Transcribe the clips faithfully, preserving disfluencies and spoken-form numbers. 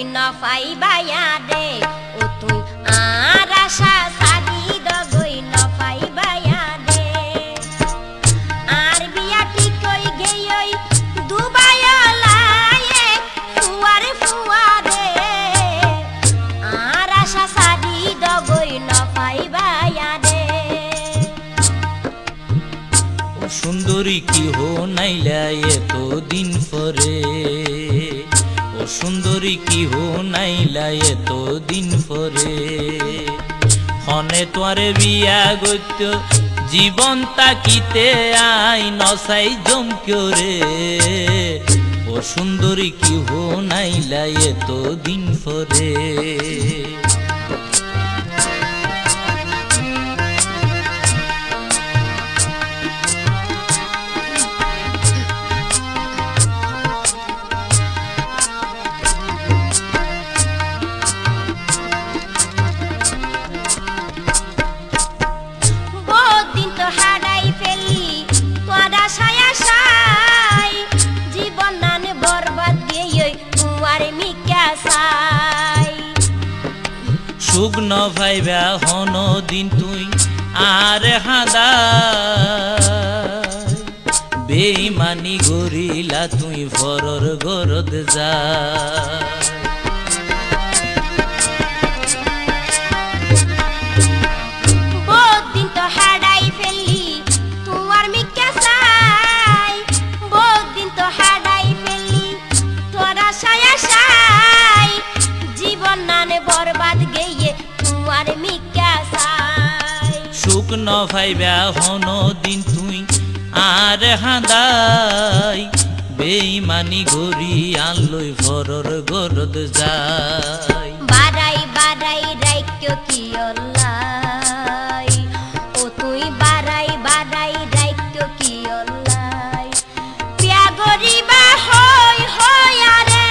না পাইবায়া দে ও তুই আর আশা সারি দগই না পাইবায়া দে আর বিয়া ঠিক কই গেই দুবাইলায়ে ফুয়ারে ফুয়ারে আর আশা সারি দগই না পাইবায়া দে ও সুন্দরী কি হো নাইলা এত দিন পরে ও সুন্দরী কি হো নাইলা এত দিন পরে হনে তোরে বিয়া গইত জীবন তাকিতে আই নসাই জমক্যরে ও সুন্দরী কি হো নাইলা এত দিন পরে সুখ ন ভাইবা হন দিন তুই আর হাদা বেইমানি গরিলা তুই ভরর গরদ যা বহুদিন তো হারাই ফেললি তোমার মিকা সাই বহুদিন তো হারাই ফেললি তোরা সায়া সাই জীবন নানে বরবাদ গেয়ে তোমার মিকা সাই সুখ ন ভাইবা হন দিন তুই আর হাদাই বেইমানি গরি আনলই ভরর গরদ যাই বাড়াই বাড়াই রাইক্য কি অল্লাই ও তুই বাড়াই বাড়াই রাইক্য কি অল্লাই পিয়া গরিবা হই হই আরে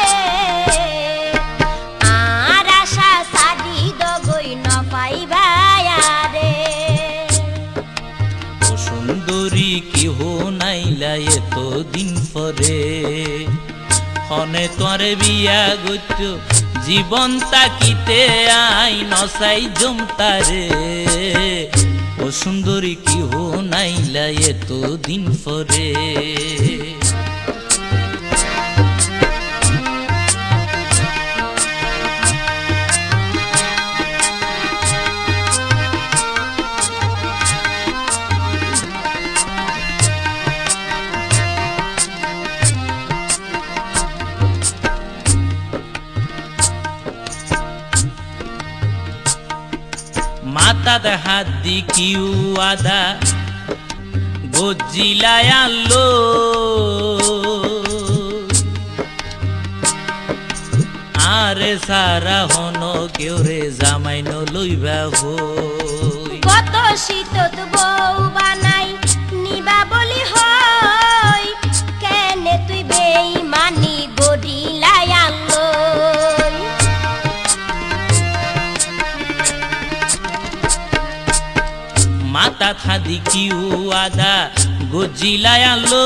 আর আশা সাদি দগই ন পাইবাই আরে ও সুন্দরী কি হো নাইলা এত দিন পরে হনে তোরে বিয়া গইত জীবন তাকিতে আই নসাই জমতারে ও সুন্দরী কি হো নাইলা এত দিন পরে মাতাদ হাত দি কিউ আদা গজিলায় আনলো আরে সারা হন কেউ রে জামাই ন লইবা হই কত শীতত বউ বানাই নিবা বলি হই কেনে তুই বেইমানি গরিলাই আনলই মাতা থাদি কিউ আদা গজিলায় আনলো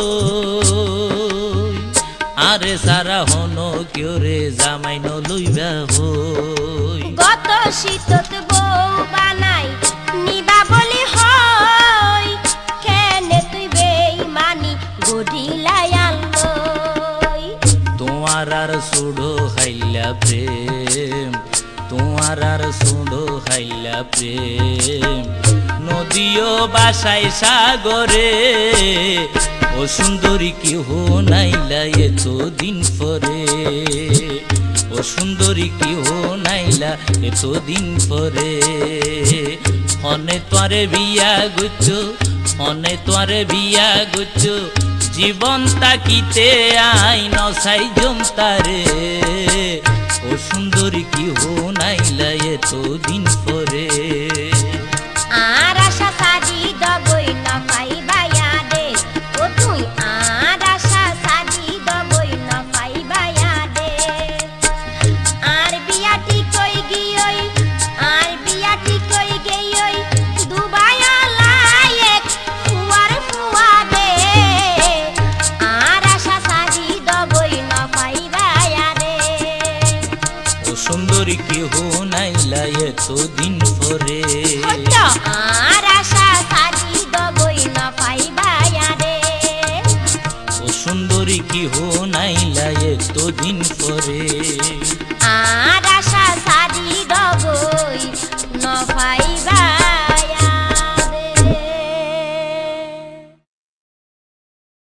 আরে সারা হন কেউ রে জামাই ন লইবা হই কত শীতত বউ বানাই নিবা বলি হই কেনে তুই বেইমানি গরিলাই আনলই তোমার আর সুডো হাইলা প্রেম তোমার আর সুডো হাইলা প্রেম নদীও বাসাই সাগরে ও সুন্দরী কি হো নাইলা এত দিন পরে ও সুন্দরী কি হো নাইলা এত দিন পরে হনে তোরে বিয়া গুচ্ছ হনে তোরে বিয়া গুচ্ছ জীবন তাকিতে আই নসাই জমতারে ও সুন্দরী কি হো নাইলা এত দিন পরে আর আশা সারি দগই না পাইবায়া দে ও তুই আর আশা সারি দগই না পাইবায়া দে আর বিয়া ঠিক কই গিয়ই আর বিয়া ঠিক কই গেই দুবাইলায়ে ফুয়ার ফুয়া দে আর আশা সারি দগই না পাইবায়া দে এতদিন পরে হতো আর আশা সাদি দবই না পাইবায়া রে ও সুন্দরী কি হো নাইলা এতদিন পরে